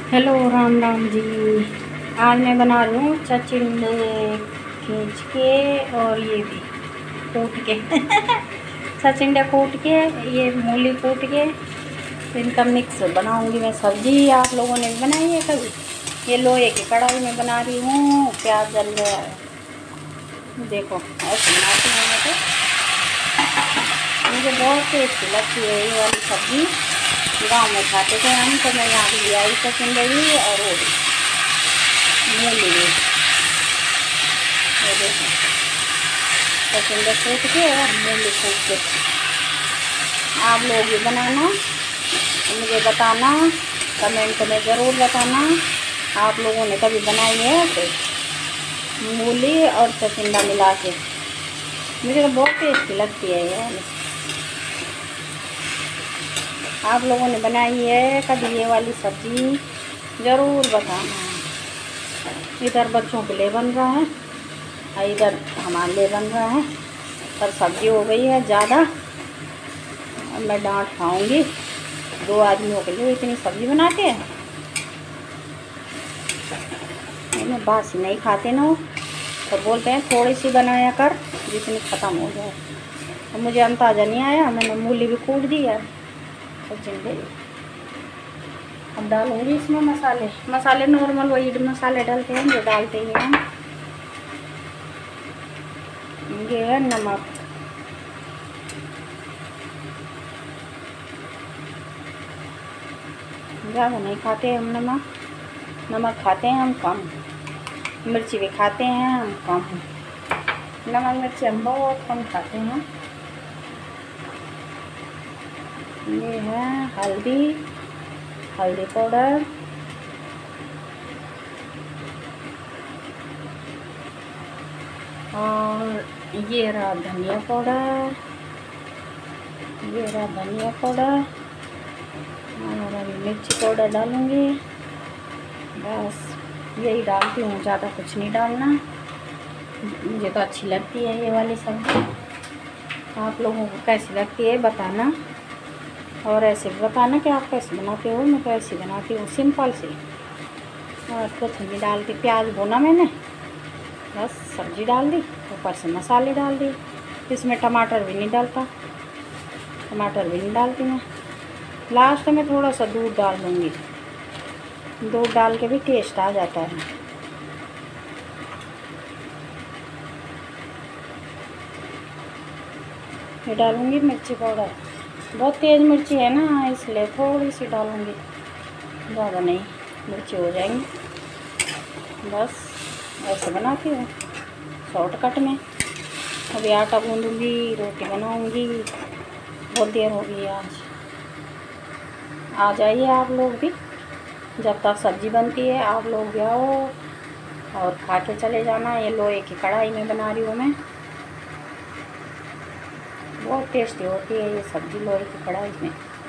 Hello Ram Ram ji. आज मैं बना रही हूँ छचिंडे खींच के और ये भी कूट के छचिंडे कूट के, ये मूली कूट के इनका मिक्स बनाऊंगी मैं सब्जी। आप लोगों ने भी बनाई है कभी? ये लोहे की कढ़ाई में बना रही हूँ। प्याज जल रहा है, देखो ऐसे बनाती हूँ मैं। तो मुझे बहुत टेस्टी लगती है ये वाली सब्जी। गांव में खाते थे हम, तो मैं यहाँ भी आई छचिंडे भी और वो भी मूली भी। देखो छचिंडे कूट के और मूली कूट के। आप लोग भी बनाना, तो मुझे बताना, कमेंट में ज़रूर बताना आप लोगों ने कभी बनाई है ऐसे मूली और छचिंडा मिला के। मुझे तो बहुत टेस्टी लगती है ये। आप लोगों ने बनाई है कभी ये वाली सब्ज़ी? ज़रूर बताना। इधर बच्चों के लिए बन रहा है और इधर हमारे लिए बन रहा है। पर सब्ज़ी हो गई है ज़्यादा, अब मैं डांट खाऊंगी। 2 आदमियों के लिए इतनी सब्ज़ी बनाते हैं। मैं बासी नहीं खाते ना, तो बोलते हैं थोड़ी सी बनाया कर जितनी ख़त्म हो जाए। और मुझे अंदाज़ा नहीं आया, मैंने मूली भी कूट दी है। छचिंडे अब डालूंगी इसमें मसाले नॉर्मल वही मसाले डालते हैं जो डालते ही हैं। ये है नमक, ज़्यादा नहीं खाते हम नमक खाते हैं हम कम। मिर्ची भी खाते हैं हम कम। नमक मिर्ची हम बहुत कम खाते हैं। ये है हल्दी पाउडर, और ये रहा धनिया पाउडर, और अभी मिर्ची पाउडर डालूँगी। बस यही डालती हूँ, ज़्यादा कुछ नहीं डालना। मुझे तो अच्छी लगती है ये वाली सब्ज़ी। आप लोगों को कैसी लगती है बताना, और ऐसे भी बताना कि आप कैसे बनाते हो। मैं तो ऐसे बनाती हूँ सिंपल से। और कोथिंबीर डाल के प्याज भुना मैंने, बस सब्ज़ी डाल दी, ऊपर से मसाले डाल दिए। इसमें टमाटर भी नहीं डालती मैं। लास्ट में थोड़ा सा दूध डाल दूँगी। दूध डाल के भी टेस्ट आ जाता है। ये डालूँगी मिर्ची पाउडर, बहुत तेज़ मिर्ची है ना इसलिए थोड़ी सी डालूँगी, ज़्यादा नहीं, मिर्ची हो जाएंगी। बस ऐसे बनाती हूँ शॉर्टकट में। अभी आटा गूँधूँगी, रोटी बनाऊँगी। बहुत देर हो गई आज। आ जाइए आप लोग भी, जब तक सब्ज़ी बनती है आप लोग भी आओ और खा के चले जाना। ये लोहे की कढ़ाई में बना रही हूँ मैं, बहुत टेस्टी होती है ये सब्ज़ी लोहे की कढ़ाई में।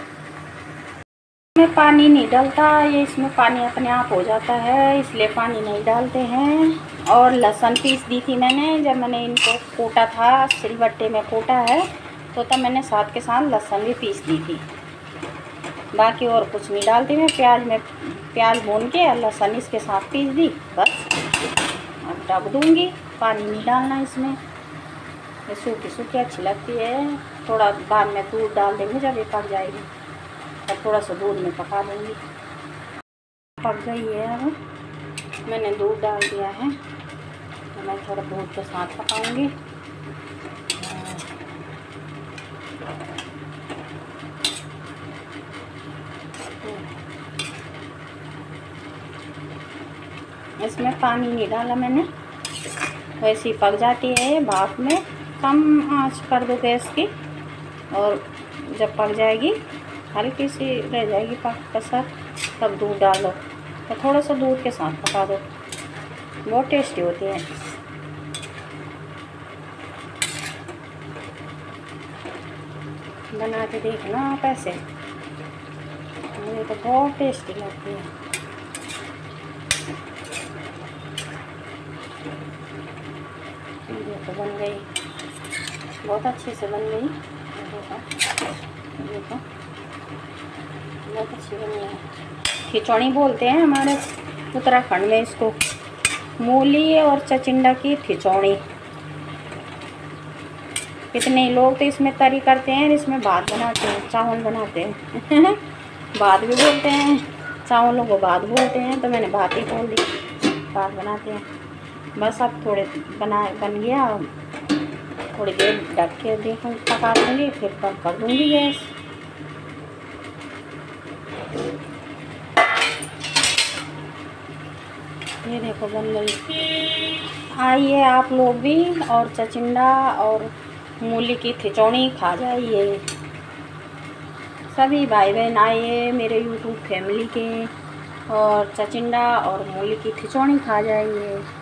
इसमें पानी नहीं डलता, ये इसमें पानी अपने आप हो जाता है, इसलिए पानी नहीं डालते हैं। और लहसुन पीस दी थी मैंने, जब मैंने इनको कूटा था, सिलबट्टे में कूटा है, तो तब मैंने साथ के साथ लहसुन भी पीस दी थी। बाकी और कुछ नहीं डालती मैं। प्याज भून के लहसुन इसके साथ पीस दी, बस अब ढक दूँगी। पानी नहीं डालना इसमें। ये सूखी अच्छी लगती है। थोड़ा बाद में दूध डाल देंगे जब ये पक जाएगी, और थोड़ा सा दूध में पका देंगी। पक गई है, अब मैंने दूध डाल दिया है, तो मैं थोड़ा दूध के साथ पकाऊंगी। इसमें पानी नहीं डाला मैंने, वैसे ही पक जाती है भाप में। कम आंच कर दो गैस की, और जब पक जाएगी, हल्की सी रह जाएगी पक कसर, तब दूध डालो, और थोड़ा सा दूध के साथ पका दो। बहुत टेस्टी होती है। बना के देखना आप ऐसे, मुझे तो बहुत टेस्टी लगती है। ये तो बन गई, बहुत अच्छे से बन गई। देखो बहुत अच्छी बनी है। खिचौड़ी बोलते हैं हमारे उत्तराखंड में इसको। मूली और चचिंडा की खिचौड़ी। कितने लोग तो इसमें तरी करते हैं, इसमें भात बनाते हैं, चावल बनाते हैं भात भी बोलते हैं, चावलों को भात बोलते हैं, तो मैंने भात ही बोल दी। भात बनाते हैं। बस अब थोड़े बन गया, थोड़ी देर ढक के देखूँ, पका दूँगी, फिर कम कर दूँगी गैस। ये देखो बन गई। आइए आप लोग भी और चचिंडा और मूली की खिचौड़ी खा जाइए। सभी भाई बहन आइए मेरे यूट्यूब फैमिली के, और चचिंडा और मूली की खिचौड़ी खा जाइए।